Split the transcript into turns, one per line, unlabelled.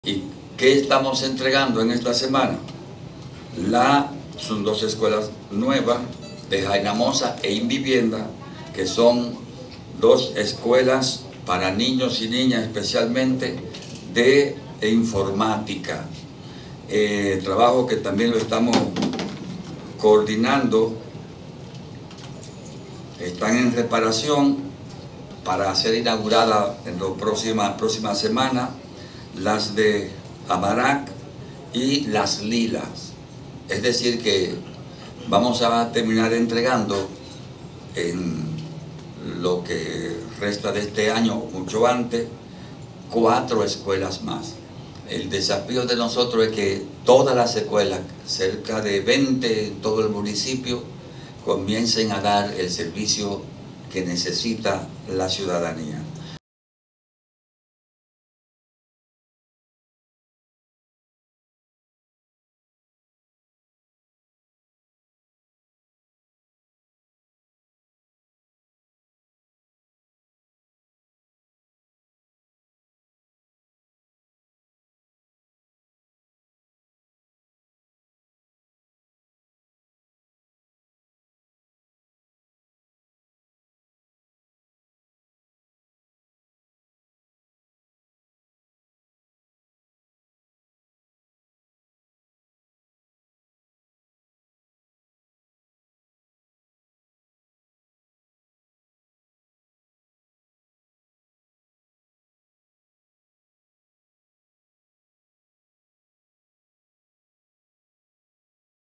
¿Y qué estamos entregando en esta semana? Son dos escuelas nuevas de Jainamosa e Invivienda, que son dos escuelas para niños y niñas especialmente de informática. Trabajo que también lo estamos coordinando. Están en reparación para ser inaugurada en la próxima semana las de Amarac y las Lilas. Es decir que vamos a terminar entregando en lo que resta de este año, mucho antes, 4 escuelas más. El desafío de nosotros es que todas las escuelas, cerca de 20 en todo el municipio, comiencen a dar el servicio que necesita la ciudadanía.